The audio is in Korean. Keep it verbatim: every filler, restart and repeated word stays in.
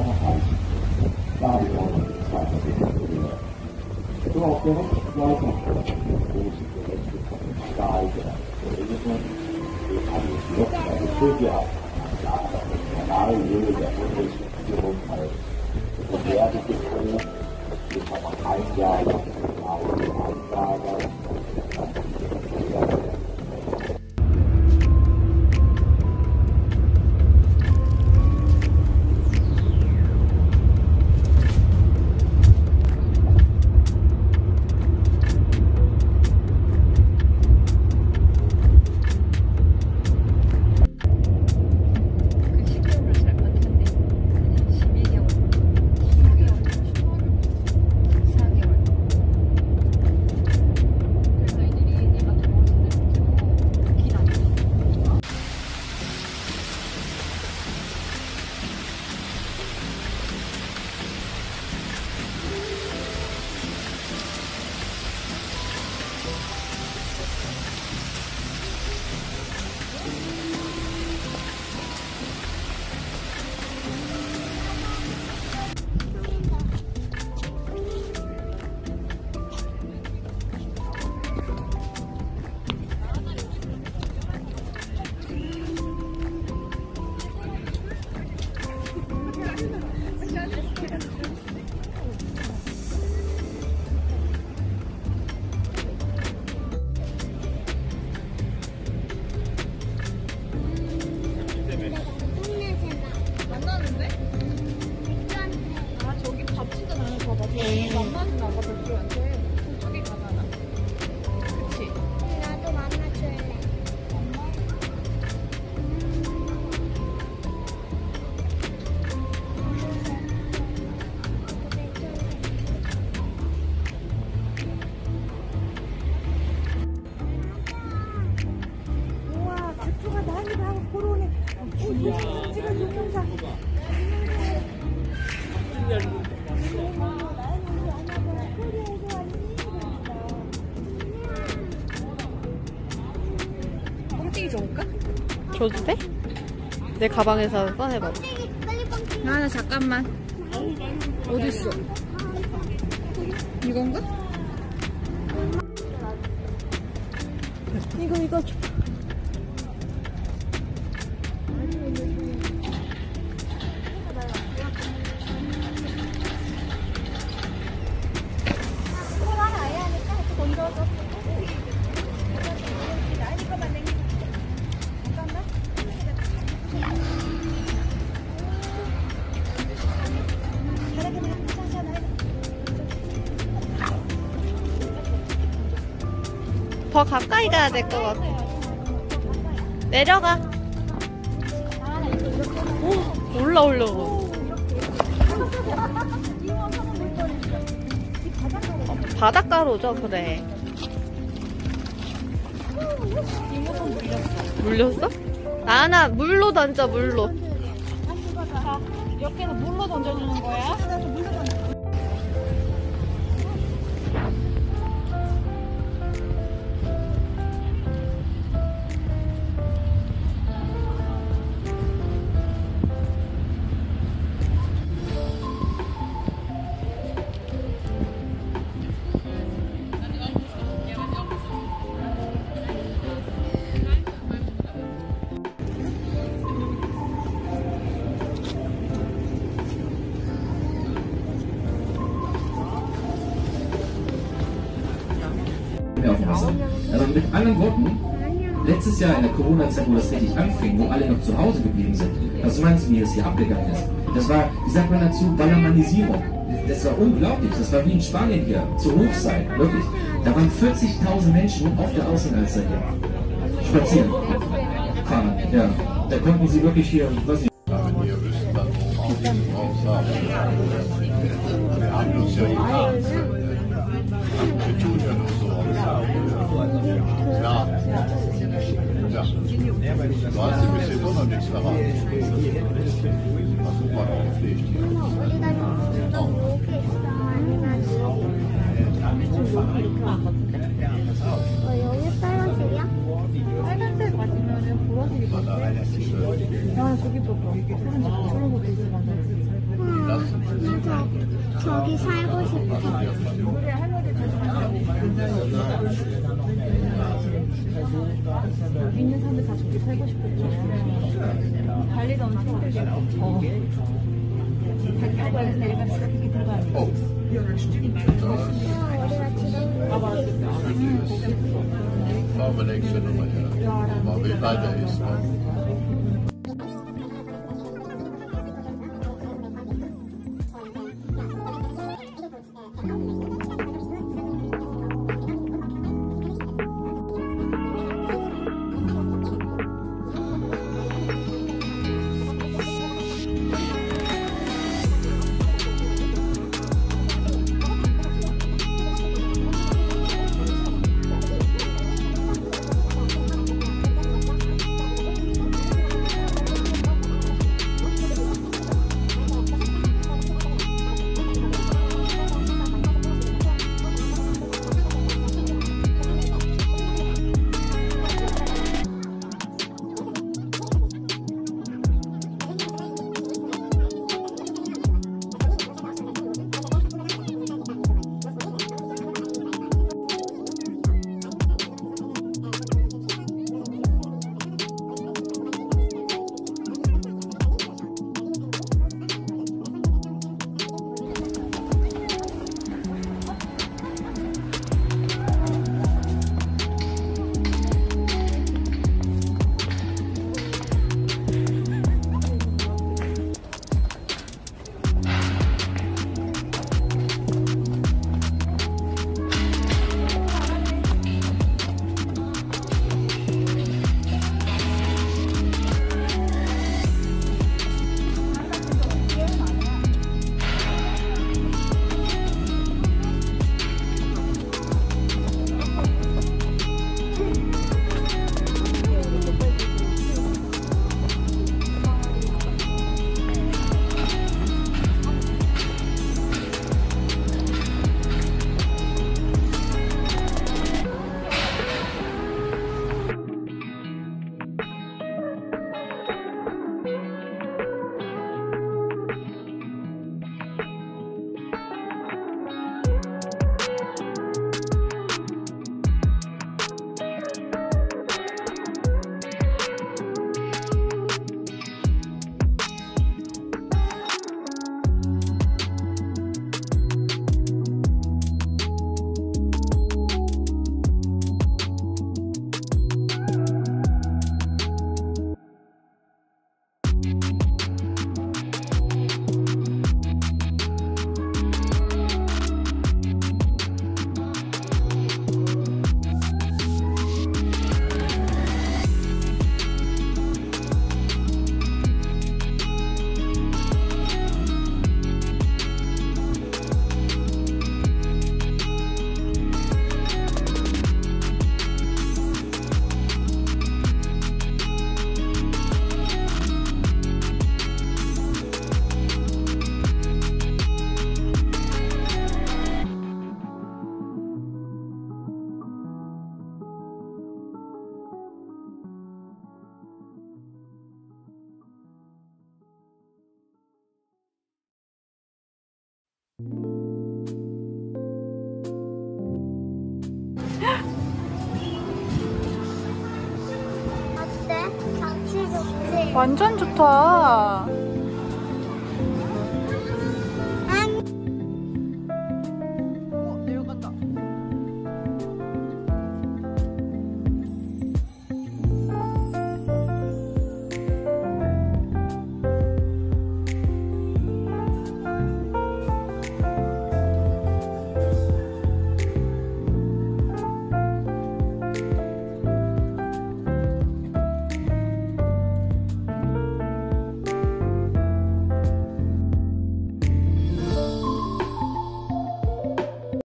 만나진 않아 백조한테. 저쪽이 가잖아. 그치? 나도 만나줄래. 우와, 백조가 난리가 하고 걸어오네. 오, 지금 동영상. 뻥튀기 줘볼까? 줘도 돼? 내 가방에서 꺼내봐. 아, 나 잠깐만. 어딨어? 이건가? 이거 이거 줘. 더 가까이 가야 될 것 같아. 내려가. 오, 올라 올라고. 바닷가로죠, 그래. 이모선 물렸어. 물렸어? 나나 물로 던져, 물로. 자, 이렇게는 물로 던져주는 거야? Also mit anderen Worten, letztes Jahr in der Corona-Zeit, wo das richtig anfing, wo alle noch zu Hause geblieben sind, was meinst du, wie das hier abgegangen ist? Das war, wie sagt man dazu, Ballermannisierung. Das war unglaublich, das war wie in Spanien hier, zur Hochzeit, wirklich. Da waren vierzigtausend Menschen auf der Außenalster hier, spazieren, fahren, ja. Da konnten sie wirklich hier, was ich Ja. Ja. Du hast ein bisschen noch nichts verraten. Das ist super aufgelegt hier. 어, 여기 빨간색이야? 빨간색 맞으면 보라색이 맞네. 아, 저기 봐봐. 저런 것도 있어. 응, 나 저, 저기 살고 싶어. 여기 있는 사람들 다 저기 살고 싶겠죠. 관리도 엄청 힘들겠고. 어. 배 타고 여기서 내려가서 이렇게 들어가는 거. 우리가 지금 Aber nächste Nummer, ja. Aber wie weiter ist man? 어때? 경치 좋지? 완전 좋다.